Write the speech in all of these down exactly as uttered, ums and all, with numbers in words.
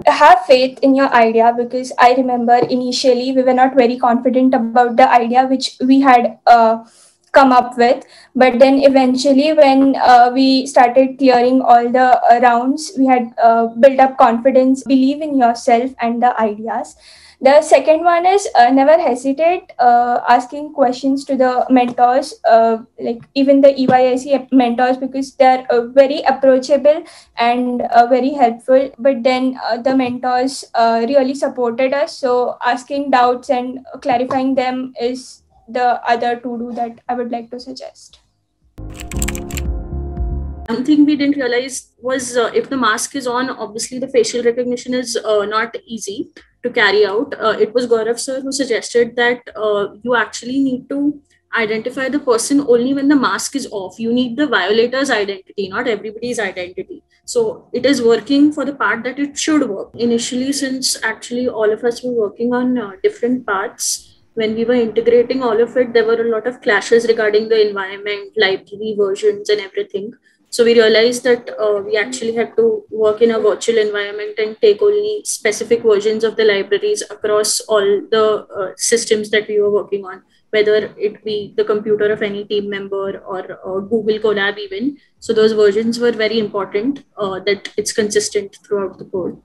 have faith in your idea, because I remember initially we were not very confident about the idea which we had uh, come up with. But then eventually, when uh, we started clearing all the uh, rounds, we had uh, built up confidence, believe in yourself and the ideas. The second one is uh, never hesitate uh, asking questions to the mentors, uh, like even the E Y I C mentors, because they're uh, very approachable and uh, very helpful. But then uh, the mentors uh, really supported us. So asking doubts and clarifying them is the other to do that I would like to suggest. One thing we didn't realize was uh, if the mask is on, obviously the facial recognition is uh, not easy to carry out. Uh, it was Gaurav sir who suggested that uh, you actually need to identify the person only when the mask is off. You need the violator's identity, not everybody's identity. So it is working for the part that it should work. Initially, since actually all of us were working on uh, different parts, when we were integrating all of it, there were a lot of clashes regarding the environment, library versions, and everything. So we realized that uh, we actually had to work in a virtual environment and take only specific versions of the libraries across all the uh, systems that we were working on, whether it be the computer of any team member or uh, Google Colab even. So those versions were very important, uh, that it's consistent throughout the code.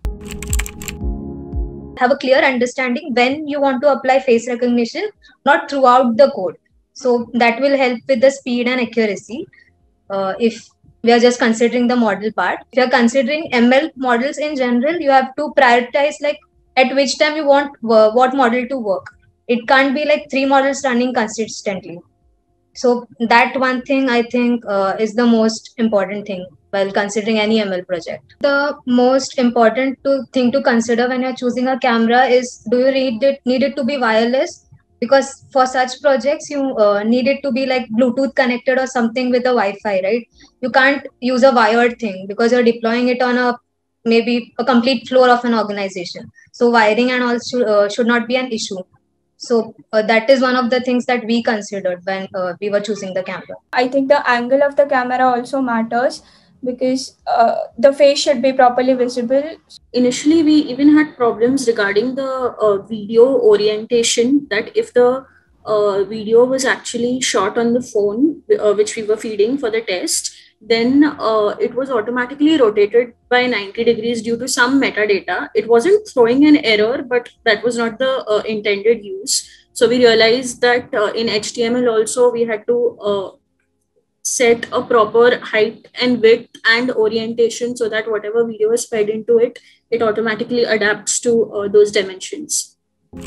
Have a clear understanding when you want to apply face recognition, not throughout the code. So that will help with the speed and accuracy. Uh, if we are just considering the model part, if you are considering M L models in general, you have to prioritize like at which time you want uh, what model to work. It can't be like three models running consistently. So that one thing I think uh, is the most important thing while considering any M L project. The most important to, thing to consider when you're choosing a camera is, do you need it, need it to be wireless? Because for such projects, you uh, need it to be like Bluetooth connected or something with a Wi-Fi, right? You can't use a wired thing because you're deploying it on a maybe a complete floor of an organization. So wiring and all should, uh, should not be an issue. So uh, that is one of the things that we considered when uh, we were choosing the camera. I think the angle of the camera also matters, because uh, the face should be properly visible. Initially, we even had problems regarding the uh, video orientation, that if the uh, video was actually shot on the phone, uh, which we were feeding for the test, then uh, it was automatically rotated by ninety degrees due to some metadata. It wasn't throwing an error, but that was not the uh, intended use. So we realized that uh, in H T M L also we had to uh, set a proper height and width and orientation so that whatever video is fed into it, it automatically adapts to uh, those dimensions.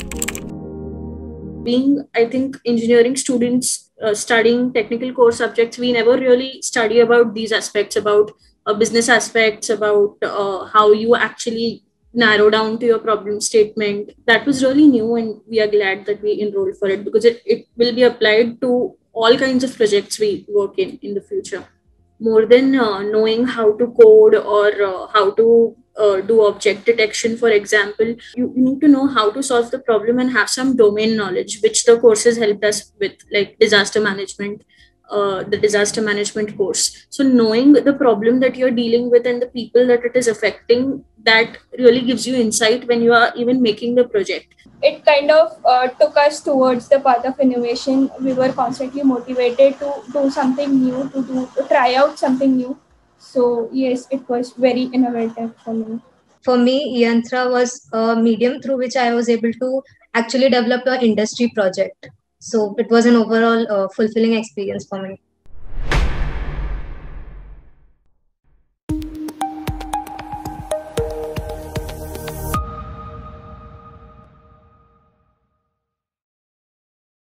Being, I think, engineering students uh, studying technical core subjects, we never really study about these aspects, about uh, business aspects, about uh, how you actually narrow down to your problem statement. That was really new, and we are glad that we enrolled for it, because it, it will be applied to all kinds of projects we work in in the future. More than uh, knowing how to code or uh, how to uh, do object detection, for example, you, you need to know how to solve the problem and have some domain knowledge, which the courses helped us with, like disaster management, uh, the disaster management course. So knowing the problem that you're dealing with and the people that it is affecting, that really gives you insight when you are even making the project. It kind of uh, took us towards the path of innovation. We were constantly motivated to do something new, to do to try out something new. So yes, it was very innovative for me. For me, Yantra was a medium through which I was able to actually develop an industry project. So it was an overall uh, fulfilling experience for me.